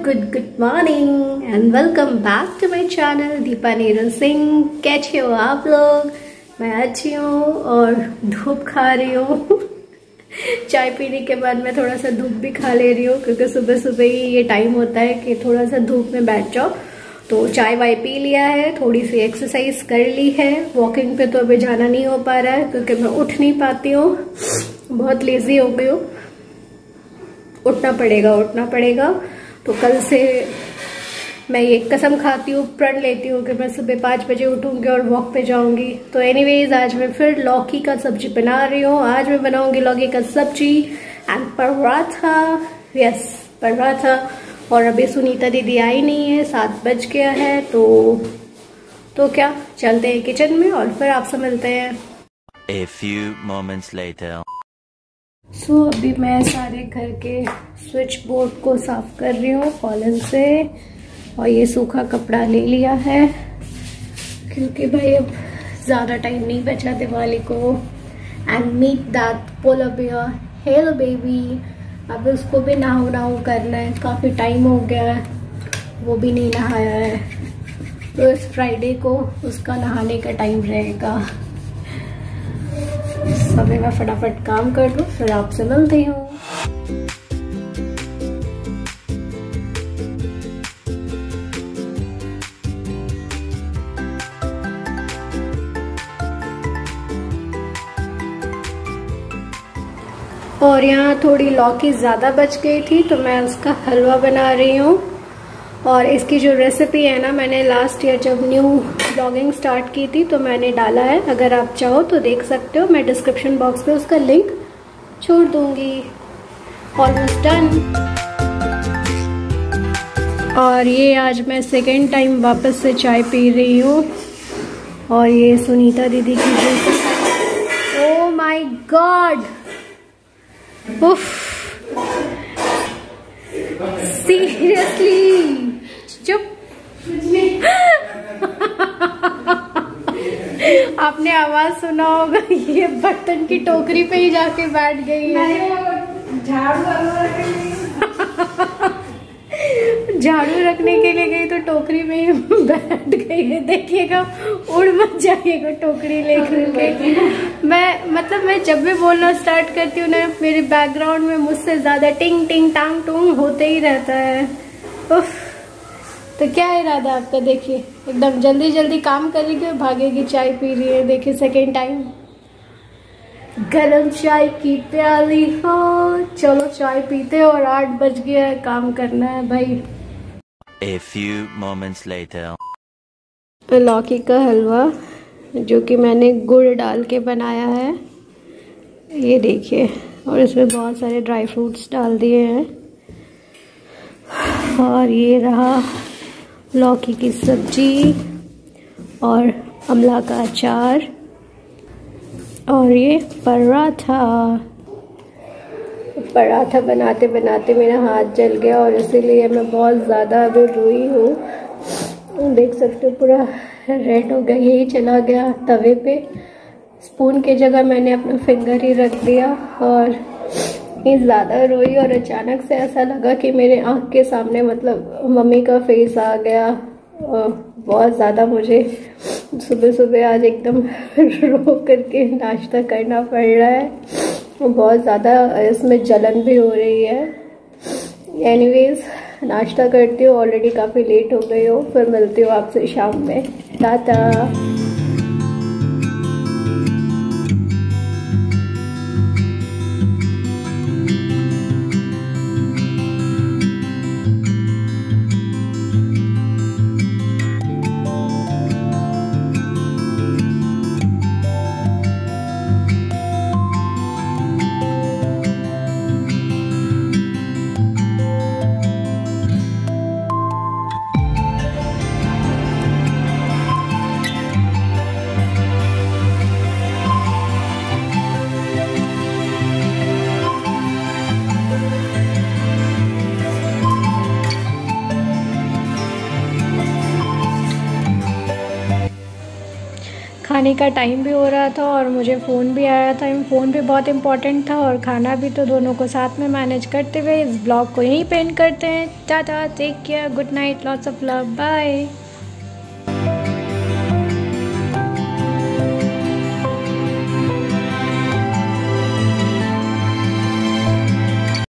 good morning and welcome back to my channel Deepa Neeraj Singh. कैसे हो आप लोग? मैं अच्छी हूँ और धूप खा रही हूँ। चाय पीने के बाद मैं थोड़ा सा धूप भी खा ले रही हूँ क्योंकि सुबह सुबह ही ये टाइम होता है कि थोड़ा सा धूप में बैठ जाओ। तो चाय वाय पी लिया है, थोड़ी सी एक्सरसाइज कर ली है। वॉकिंग पे तो अभी जाना नहीं हो पा रहा है क्योंकि मैं उठ नहीं पाती हूँ, बहुत लेजी हो गई हूँ। उठना पड़ेगा। तो कल से मैं ये कसम खाती हूँ, प्रण लेती हूँ कि मैं सुबह 5 बजे उठूंगी और वॉक पे जाऊंगी। तो एनीवेज आज मैं फिर लौकी का सब्जी बना रही हूँ। आज मैं बनाऊंगी लौकी का सब्जी एंड पराठा। यस, पराठा। और अभी सुनीता दीदी आई नहीं है, 7 बज गया है। तो क्या, चलते हैं किचन में और फिर आपसे मिलते हैं। A few moments later. सो अभी मैं सारे घर के स्विच बोर्ड को साफ कर रही हूँ कॉलन से, और ये सूखा कपड़ा ले लिया है क्योंकि भाई अब ज़्यादा टाइम नहीं बचा दिवाली को। And meet that polar bear, hello baby. अब उसको भी नहाओ करना है, काफ़ी टाइम हो गया है, वो भी नहीं नहाया है। तो इस फ्राइडे को उसका नहाने का टाइम रहेगा। अभी मैं फटाफट काम कर लूँ फिर आपसे मिलती हूँ। और यहाँ थोड़ी लौकी ज़्यादा बच गई थी तो मैं उसका हलवा बना रही हूँ। और इसकी जो रेसिपी है ना, मैंने लास्ट ईयर जब न्यू ब्लॉगिंग स्टार्ट की थी तो मैंने डाला है, अगर आप चाहो तो देख सकते हो। मैं डिस्क्रिप्शन बॉक्स पे उसका लिंक छोड़ दूंगी। Almost done. और ये आज मैं सेकेंड टाइम वापस से चाय पी रही हूँ। और ये सुनीता दीदी की ड्रिंक। ओह माय गॉड, उफ, सीरियसली चुप। आपने आवाज सुना होगा, ये बर्तन की टोकरी पे ही जाके बैठ गई है। झाड़ू रखने के लिए गई तो टोकरी में ही बैठ गई है। देखिएगा, उड़ मत जाइएगा टोकरी लेकर के। मैं जब भी बोलना स्टार्ट करती हूँ ना, मेरे बैकग्राउंड में मुझसे ज्यादा टिंग टिंग टांग टूंग होते ही रहता है। उफ, तो क्या इरादा आपका? देखिए एकदम जल्दी जल्दी काम करेगी और भागेगी। चाय पी रही है, देखिए सेकेंड टाइम। गरम चाय की प्याली हो, चलो चाय पीते। और 8 बज गया है, काम करना है भाई। A few moments later. लौकी का हलवा जो कि मैंने गुड़ डाल के बनाया है, ये देखिए। और इसमें बहुत सारे ड्राई फ्रूट्स डाल दिए हैं। और ये रहा लौकी की सब्जी और अमला का अचार। और ये पराठा बनाते बनाते मेरा हाथ जल गया और इसीलिए मैं बहुत ज़्यादा अभी रोई हूँ। देख सकते हो पूरा रेड हो गया, यही चला गया तवे पे। स्पून की जगह मैंने अपना फिंगर ही रख दिया और ये ज़्यादा रोई। और अचानक से ऐसा लगा कि मेरे आँख के सामने मतलब मम्मी का फेस आ गया। बहुत ज़्यादा मुझे सुबह सुबह आज एकदम रो करके नाश्ता करना पड़ रहा है। बहुत ज़्यादा इसमें जलन भी हो रही है। एनीवेज, नाश्ता करती हूँ, ऑलरेडी काफ़ी लेट हो गई हो। फिर मिलती हूँ आपसे शाम में। टाटा। खाने का टाइम भी हो रहा था और मुझे फ़ोन भी आया था। फ़ोन भी बहुत इम्पोर्टेंट था और खाना भी, तो दोनों को साथ में मैनेज करते हुए इस ब्लॉग को यहीं पे एंड करते हैं। Tata, take care, good night, lots of love, bye.